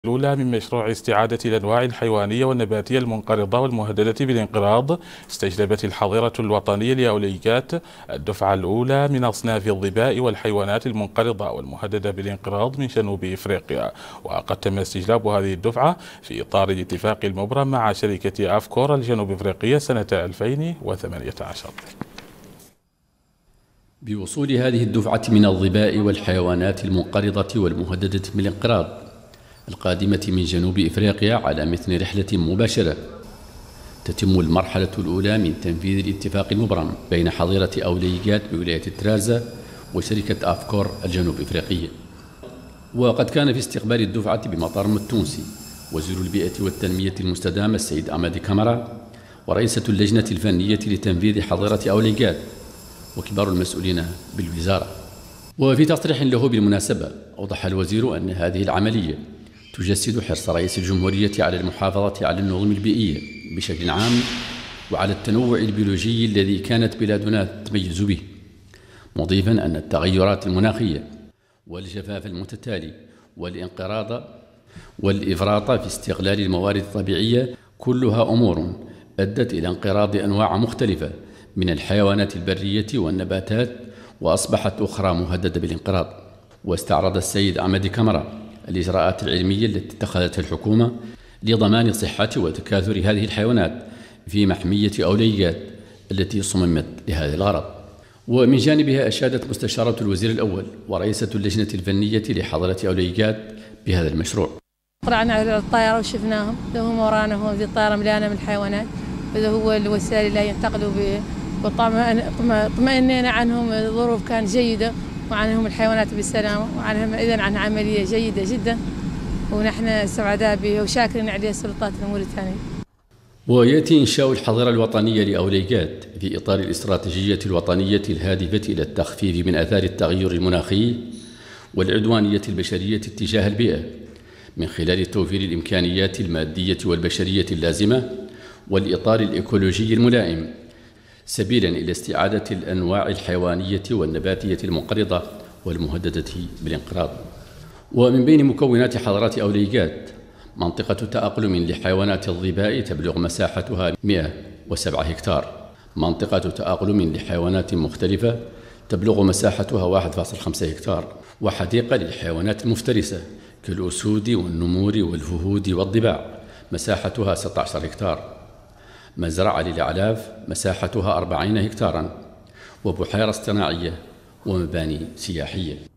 الأولى من مشروع استعادة الأنواع الحيوانية والنباتية المنقرضة والمهددة بالانقراض استجلبت الحظيرة الوطنية لأولييات الدفعة الأولى من أصناف الظباء والحيوانات المنقرضة والمهددة بالانقراض من جنوب إفريقيا. وقد تم استجلاب هذه الدفعة في إطار الاتفاق المبرم مع شركة أفكور الجنوب إفريقية سنة 2018. بوصول هذه الدفعة من الظباء والحيوانات المنقرضة والمهددة بالانقراض القادمة من جنوب إفريقيا على مثل رحلة مباشرة، تتم المرحلة الأولى من تنفيذ الاتفاق المبرم بين حظيرة أولييات بولاية ترارزا وشركة أفكور الجنوب إفريقية. وقد كان في استقبال الدفعة بمطار التونسي وزير البيئة والتنمية المستدامة السيد أمادي كامارا ورئيسة اللجنة الفنية لتنفيذ حظيرة أولييات وكبار المسؤولين بالوزارة. وفي تصريح له بالمناسبة أوضح الوزير أن هذه العملية تجسد حرص رئيس الجمهورية على المحافظة على النظم البيئية بشكل عام وعلى التنوع البيولوجي الذي كانت بلادنا تتميز به، مضيفا أن التغيرات المناخية والجفاف المتتالي والانقراض والإفراط في استغلال الموارد الطبيعية كلها أمور أدت إلى انقراض أنواع مختلفة من الحيوانات البرية والنباتات وأصبحت أخرى مهددة بالانقراض. واستعرض السيد أمادي كامارا الإجراءات العلمية التي اتخذتها الحكومة لضمان صحة وتكاثر هذه الحيوانات في محمية أولييات التي صممت لهذا الغرض. ومن جانبها أشادت مستشارة الوزير الأول ورئيسة اللجنة الفنية لحظيرة أولييات بهذا المشروع. طلعنا على الطائرة وشفناهم، هم ورانا هون في الطائرة مليانة من الحيوانات، وهذا هو الوسائل اللي ينتقلوا به، وطمأنينا عنهم، الظروف كانت جيدة وعنهم الحيوانات بالسلامة وعنهم إذن عن عملية جيدة جدا، ونحن سعداء بها وشاكرين عليها السلطات الموريتانية. ويأتي إنشاء الحظيرة الوطنية لأولييات في إطار الاستراتيجية الوطنية الهادفة إلى التخفيف من آثار التغير المناخي والعدوانية البشرية تجاه البيئة من خلال توفير الإمكانيات المادية والبشرية اللازمة والإطار الإيكولوجي الملائم، سبيلا إلى استعادة الأنواع الحيوانية والنباتية المنقرضة والمهددة بالانقراض. ومن بين مكونات حظيرة أولييات منطقة تأقلم لحيوانات الظباء تبلغ مساحتها 107 هكتار، منطقة تأقلم لحيوانات مختلفة تبلغ مساحتها 1.5 هكتار، وحديقة للحيوانات المفترسة كالأسود والنمور والفهود والضباع مساحتها 16 هكتار، مزرعة للأعلاف مساحتها 40 هكتارا، وبحيرة اصطناعية ومباني سياحية.